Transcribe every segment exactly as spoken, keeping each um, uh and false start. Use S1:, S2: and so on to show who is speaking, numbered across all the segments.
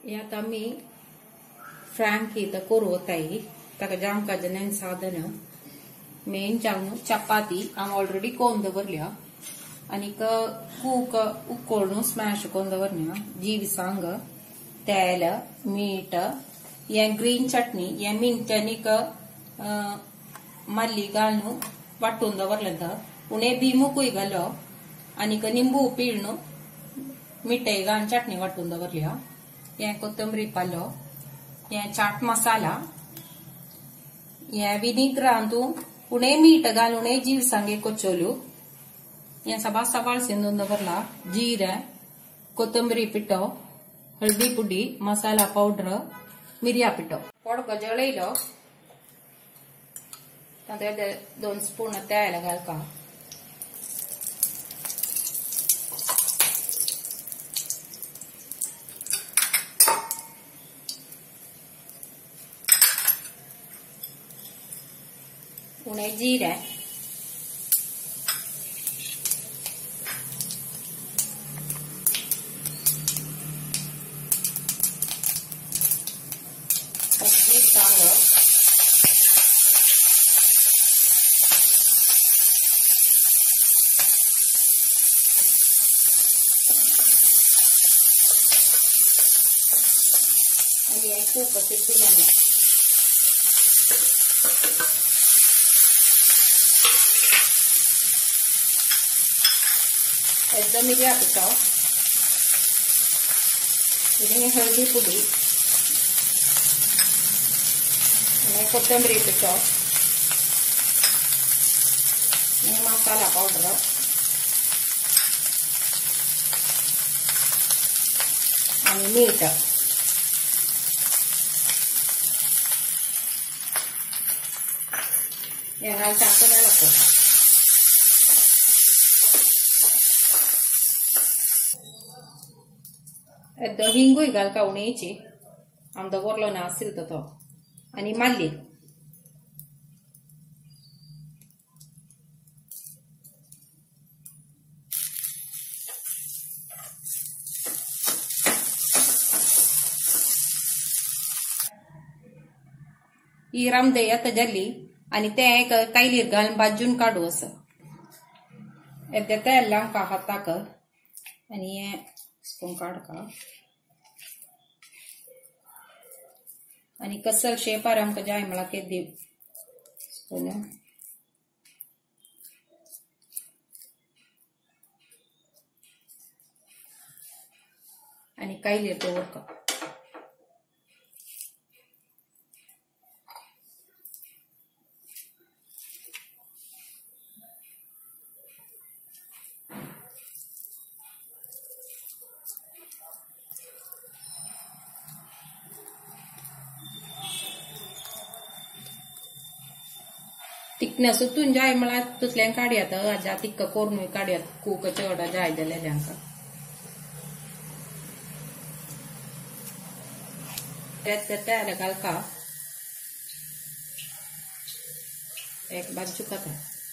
S1: यात आम्ही फ्रँकी तर कोरवताई ताका जाम काजन साधन मेन जावन चपाती हांव ऑलरेडी कोन दवरल्या आनीक कूक उक्कोळून स्मॅश कोन दवरल्या जीवसांग तेल मीठ हे ग्रीन चटणी हे मिनटांनीक मल्ली घालून वाटून दवरलें उणे बिमुकूय घालो आनीक निंबू पिळून मिठाई घालून चटणी वाटून दवरल्या हे कोथंबरी पालो हे चाट मसाला हे विनिग्रांतून उणे मीठ घालून उणे जीवसांगे कोच्चोलू हे सभा सवाळ सिंदून दवरला जीरे कोथंबरी पिठो हळदी पुडी मसाला पावडर मिरिया पिठो पडको जळयलो तातूंत दोन स्पून तेल घालता उणे जीरे जीवसांगो आनी हे कूक तितून एकदम मिरिया पिठो हळदी पुडी कोथंबरी पिठो मसाला पावडर आणि मीठ हे घालता लागतो हिंगूय घालता उणेची आम दवरलो ना आसलो तो तो आनी मल्ली ही रामदे आता जाली आनी ते कायलीर घालून भाजून काडू असं येद्या तेल लावका हाताक आनी हे स्पून काडका आनी कसल शेपार आमकां जाय म्हळ्यार केदी स्पून आनी कायलीर दवरका तिकनेस तुन जाय म्हळ्यार तुतल्यान काडयात हाज्या तिक्क कोरूनय काडयात कूक चड जाय जाल्यार हांकां तेल घालका एक बाजू खाता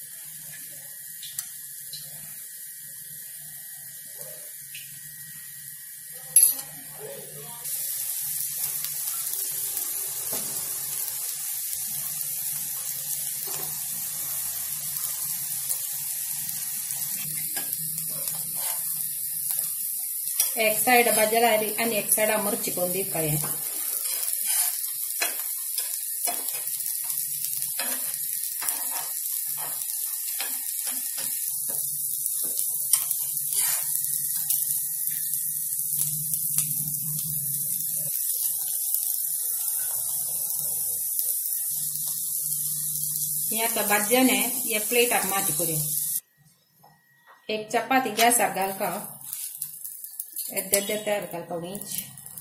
S1: एक साइड भाजला आनी एक साइड मिरची कोन दी काय आता भाज्याने ये प्लेटाक माती करूया एक चपाती गॅसार घालका येद्या येद्या तयार घालका उणीच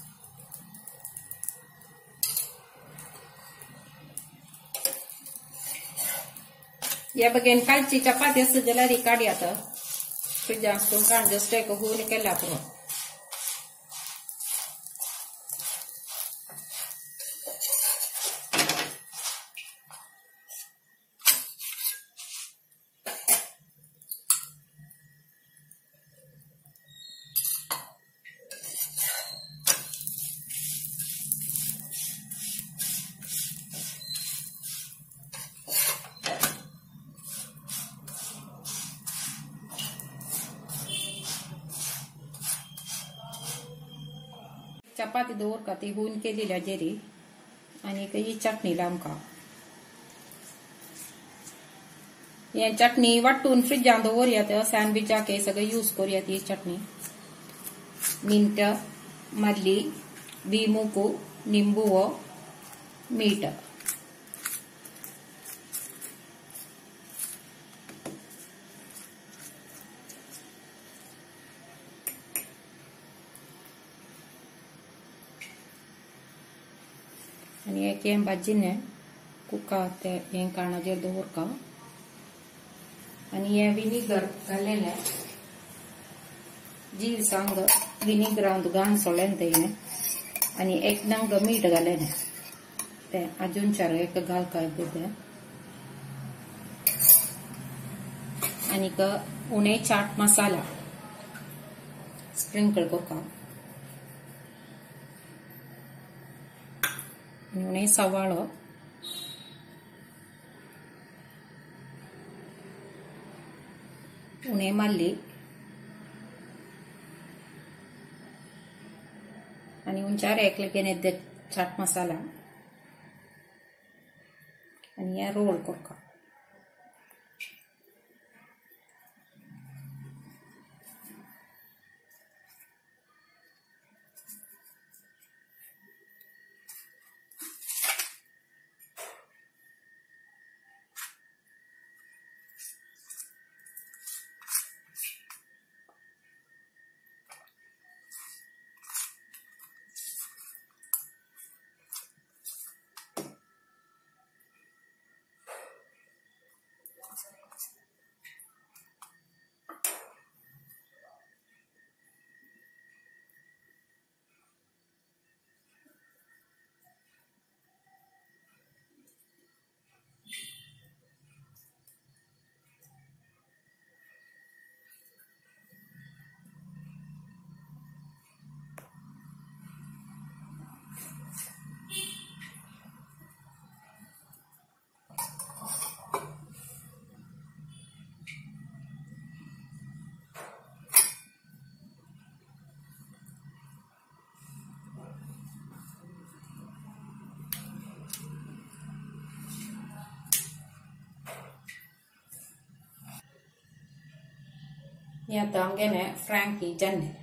S1: या बगेन कालची चपाती आसा जाल्यार ही काडयात फ्रिजांतून काडून जस्ट एक हुन केल्या पुरो चपाती दवर का ती हुन केलेल्या जेरी आणि ही चटणी आमकां हे चटणी वाटून फ्रिजान दवरया सँडविचाक हे सगळे यूज करूया ती चटणी मिंट मल्ली बीमुकू निंबू मीठ आणि एक हें भाजीने कुका ते हें काणाचेर दवरका आणि हे विनिगर घालेले जीव सांग विनिगरांत घाण सोडलें तें आणि एक नंग मीठ घालेलें ते अजून चार एक घालका येते आणि उणे चाट मसाला स्प्रिंकल करका उणे सवाळो उणे मल्ली आणि उंचार एकलेकेन येते चाट मसाला आणि हे रोल करका हे आता आमगेले फ्रँकी जन्ने